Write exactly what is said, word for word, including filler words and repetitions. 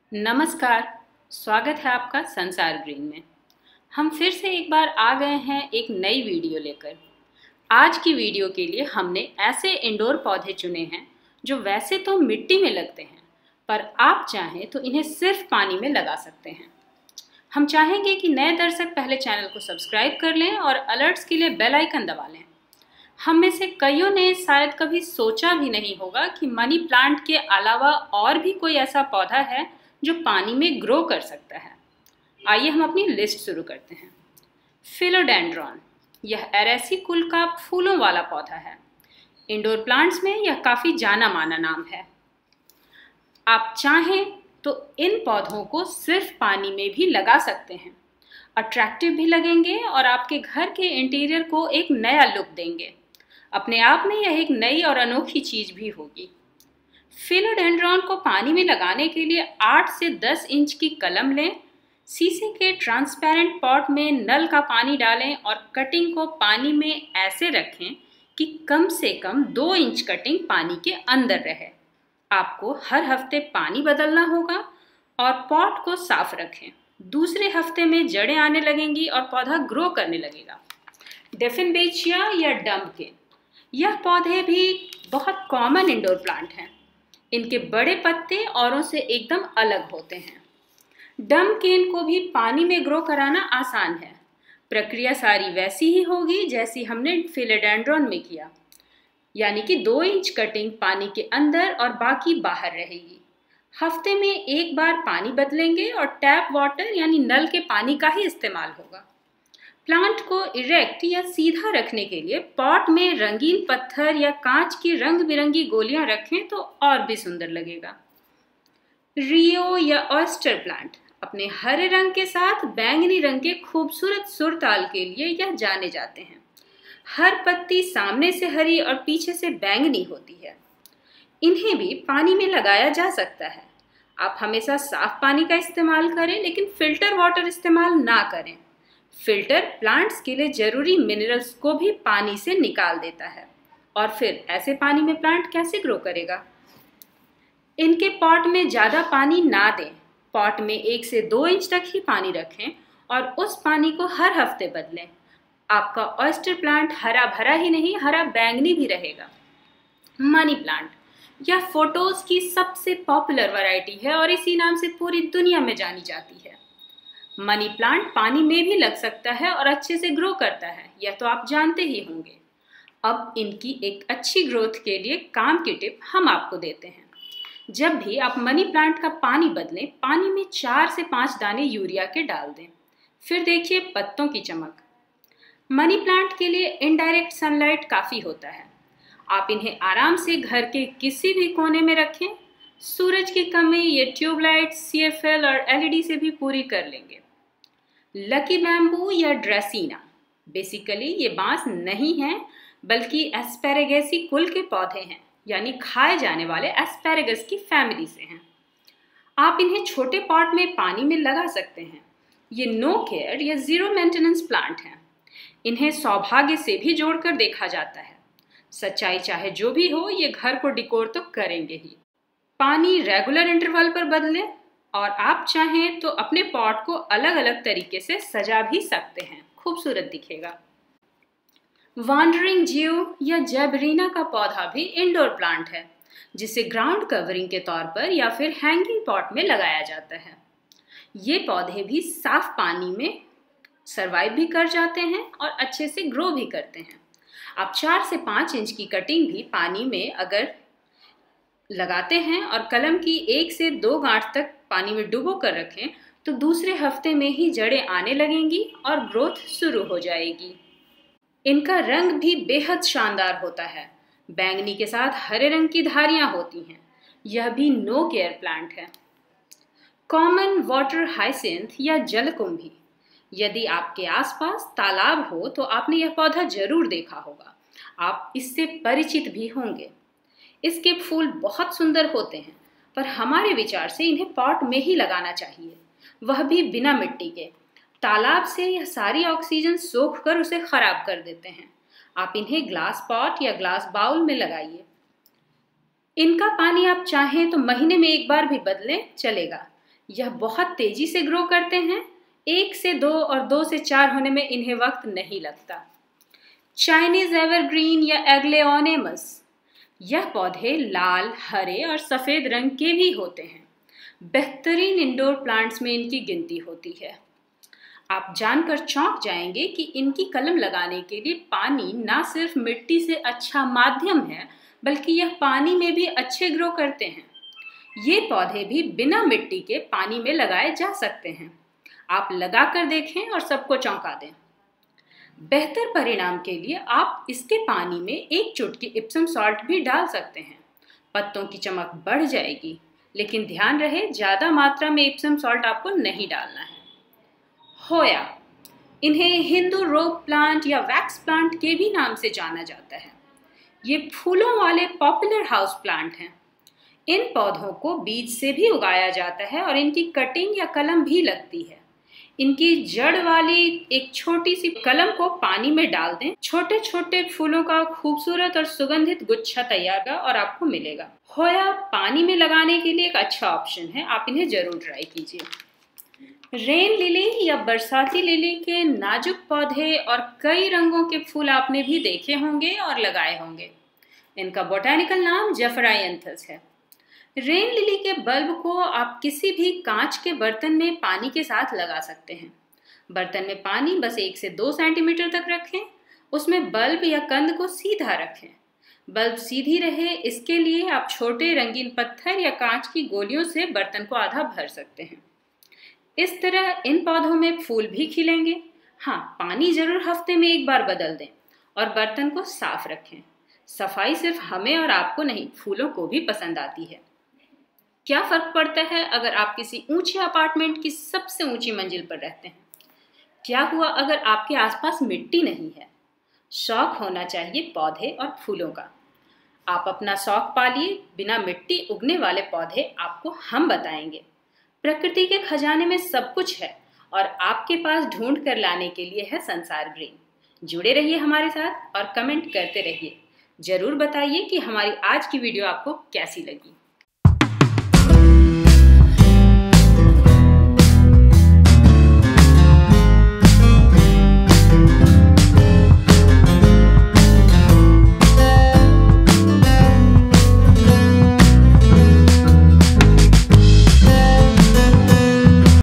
नमस्कार, स्वागत है आपका संसार ग्रीन में। हम फिर से एक बार आ गए हैं एक नई वीडियो लेकर। आज की वीडियो के लिए हमने ऐसे इंडोर पौधे चुने हैं जो वैसे तो मिट्टी में लगते हैं, पर आप चाहें तो इन्हें सिर्फ पानी में लगा सकते हैं। हम चाहेंगे कि नए दर्शक पहले चैनल को सब्सक्राइब कर लें और अलर्ट्स के लिए बेल आइकन दबा लें। हम में से कईयों ने शायद कभी सोचा भी नहीं होगा कि मनी प्लांट के अलावा और भी कोई ऐसा पौधा है जो पानी में ग्रो कर सकता है। आइए हम अपनी लिस्ट शुरू करते हैं। फिलोडेंड्रॉन, यह एरेसी कुल का फूलों वाला पौधा है। इंडोर प्लांट्स में यह काफ़ी जाना माना नाम है। आप चाहें तो इन पौधों को सिर्फ पानी में भी लगा सकते हैं। अट्रैक्टिव भी लगेंगे और आपके घर के इंटीरियर को एक नया लुक देंगे। अपने आप में यह एक नई और अनोखी चीज़ भी होगी। फिलोडेंड्रॉन को पानी में लगाने के लिए आठ से दस इंच की कलम लें, शीशे के ट्रांसपेरेंट पॉट में नल का पानी डालें और कटिंग को पानी में ऐसे रखें कि कम से कम दो इंच कटिंग पानी के अंदर रहे। आपको हर हफ्ते पानी बदलना होगा और पॉट को साफ रखें। दूसरे हफ्ते में जड़ें आने लगेंगी और पौधा ग्रो करने लगेगा। डेफेनबेचिया या डम्ब के, यह पौधे भी बहुत कॉमन इंडोर प्लांट हैं। इनके बड़े पत्ते औरों से एकदम अलग होते हैं। डम्ब केन को भी पानी में ग्रो कराना आसान है। प्रक्रिया सारी वैसी ही होगी जैसी हमने फिलोडेंड्रॉन में किया, यानी कि दो इंच कटिंग पानी के अंदर और बाकी बाहर रहेगी। हफ्ते में एक बार पानी बदलेंगे और टैप वाटर यानी नल के पानी का ही इस्तेमाल होगा। प्लांट को इरेक्ट या सीधा रखने के लिए पॉट में रंगीन पत्थर या कांच की रंग बिरंगी गोलियां रखें तो और भी सुंदर लगेगा। रियो या ऑयस्टर प्लांट अपने हरे रंग के साथ बैंगनी रंग के खूबसूरत सुरताल के लिए यह जाने जाते हैं। हर पत्ती सामने से हरी और पीछे से बैंगनी होती है। इन्हें भी पानी में लगाया जा सकता है। आप हमेशा साफ पानी का इस्तेमाल करें, लेकिन फिल्टर वाटर इस्तेमाल ना करें। फिल्टर प्लांट्स के लिए जरूरी मिनरल्स को भी पानी से निकाल देता है, और फिर ऐसे पानी में प्लांट कैसे ग्रो करेगा। इनके पॉट में ज़्यादा पानी ना दें। पॉट में एक से दो इंच तक ही पानी रखें और उस पानी को हर हफ्ते बदलें। आपका ऑयस्टर प्लांट हरा भरा ही नहीं, हरा बैंगनी भी रहेगा। मनी प्लांट, यह फोटोज की सबसे पॉपुलर वैरायटी है और इसी नाम से पूरी दुनिया में जानी जाती है। मनी प्लांट पानी में भी लग सकता है और अच्छे से ग्रो करता है, यह तो आप जानते ही होंगे। अब इनकी एक अच्छी ग्रोथ के लिए काम की टिप हम आपको देते हैं। जब भी आप मनी प्लांट का पानी बदलें, पानी में चार से पाँच दाने यूरिया के डाल दें। फिर देखिए पत्तों की चमक। मनी प्लांट के लिए इनडायरेक्ट सनलाइट काफ़ी होता है। आप इन्हें आराम से घर के किसी भी कोने में रखें। सूरज की कमी ये ट्यूबलाइट, सी एफ एल और एल ई डी से भी पूरी कर लेंगे। लकी बैम्बू या ड्रेसीना, बेसिकली ये बांस नहीं हैं, बल्कि एस्पैरेगेसी कुल के पौधे हैं, यानी खाए जाने वाले एस्पैरेगस की फैमिली से हैं। आप इन्हें छोटे पॉट में पानी में लगा सकते हैं। ये नो केयर या जीरो मेंटेनेंस प्लांट हैं। इन्हें सौभाग्य से भी जोड़कर देखा जाता है। सच्चाई चाहे जो भी हो, ये घर को डिकोर तो करेंगे ही। पानी रेगुलर इंटरवल पर बदलें और आप चाहें तो अपने पॉट को अलग अलग तरीके से सजा भी सकते हैं, खूबसूरत दिखेगा। वांडरिंग जीव या जेबरीना का पौधा भी इंडोर प्लांट है, जिसे ग्राउंड कवरिंग के तौर पर या फिर हैंगिंग पॉट में लगाया जाता है। ये पौधे भी साफ पानी में सरवाइव भी कर जाते हैं और अच्छे से ग्रो भी करते हैं। आप चार से पाँच इंच की कटिंग भी पानी में अगर लगाते हैं और कलम की एक से दो गांठ तक पानी में डुबो कर रखें तो दूसरे हफ्ते में ही जड़ें आने लगेंगी और ग्रोथ शुरू हो जाएगी। इनका रंग भी बेहद शानदार होता है। बैंगनी के साथ हरे रंग की धारियां होती हैं। यह भी नो केयर प्लांट है। कॉमन वाटर हाइसिंथ या जलकुंभी, यदि आपके आसपास तालाब हो तो आपने यह पौधा जरूर देखा होगा। आप इससे परिचित भी होंगे। इसके फूल बहुत सुंदर होते हैं, पर हमारे विचार से इन्हें पॉट में ही लगाना चाहिए, वह भी बिना मिट्टी के। तालाब से यह सारी ऑक्सीजन सोख कर उसे खराब कर देते हैं। आप इन्हें ग्लास पॉट या ग्लास बाउल में लगाइए। इनका पानी आप चाहें तो महीने में एक बार भी बदलें, चलेगा। यह बहुत तेजी से ग्रो करते हैं। एक से दो और दो से चार होने में इन्हें वक्त नहीं लगता। चाइनीज एवरग्रीन या एग्लेओनेमस, यह पौधे लाल, हरे और सफेद रंग के भी होते हैं। बेहतरीन इंडोर प्लांट्स में इनकी गिनती होती है। आप जानकर चौंक जाएंगे कि इनकी कलम लगाने के लिए पानी ना सिर्फ मिट्टी से अच्छा माध्यम है, बल्कि यह पानी में भी अच्छे ग्रो करते हैं। ये पौधे भी बिना मिट्टी के पानी में लगाए जा सकते हैं। आप लगाकर देखें और सबको चौंका दें। बेहतर परिणाम के लिए आप इसके पानी में एक चुटकी इप्सम सॉल्ट भी डाल सकते हैं। पत्तों की चमक बढ़ जाएगी, लेकिन ध्यान रहे ज़्यादा मात्रा में इप्सम सॉल्ट आपको नहीं डालना है। होया, इन्हें हिंदू रोप प्लांट या वैक्स प्लांट के भी नाम से जाना जाता है। ये फूलों वाले पॉपुलर हाउस प्लांट हैं। इन पौधों को बीज से भी उगाया जाता है और इनकी कटिंग या कलम भी लगती है। इनकी जड़ वाली एक छोटी सी कलम को पानी में डाल दें, छोटे छोटे फूलों का खूबसूरत और सुगंधित गुच्छा तैयार होगा और आपको मिलेगा। होया पानी में लगाने के लिए एक अच्छा ऑप्शन है, आप इन्हें जरूर ट्राई कीजिए। रेन लिली या बरसाती लिली के नाजुक पौधे और कई रंगों के फूल आपने भी देखे होंगे और लगाए होंगे। इनका बोटैनिकल नाम जेफरायंथस है। रेन लिली के बल्ब को आप किसी भी कांच के बर्तन में पानी के साथ लगा सकते हैं। बर्तन में पानी बस एक से दो सेंटीमीटर तक रखें। उसमें बल्ब या कंद को सीधा रखें। बल्ब सीधी रहे, इसके लिए आप छोटे रंगीन पत्थर या कांच की गोलियों से बर्तन को आधा भर सकते हैं। इस तरह इन पौधों में फूल भी खिलेंगे। हाँ, पानी जरूर हफ्ते में एक बार बदल दें और बर्तन को साफ रखें। सफाई सिर्फ हमें और आपको नहीं, फूलों को भी पसंद आती है। क्या फर्क पड़ता है अगर आप किसी ऊंचे अपार्टमेंट की सबसे ऊंची मंजिल पर रहते हैं? क्या हुआ अगर आपके आसपास मिट्टी नहीं है? शौक होना चाहिए पौधे और फूलों का। आप अपना शौक पालिए। बिना मिट्टी उगने वाले पौधे आपको हम बताएंगे। प्रकृति के खजाने में सब कुछ है और आपके पास ढूंढ कर लाने के लिए है संसार ग्रीन। जुड़े रहिए हमारे साथ और कमेंट करते रहिए। जरूर बताइए कि हमारी आज की वीडियो आपको कैसी लगी।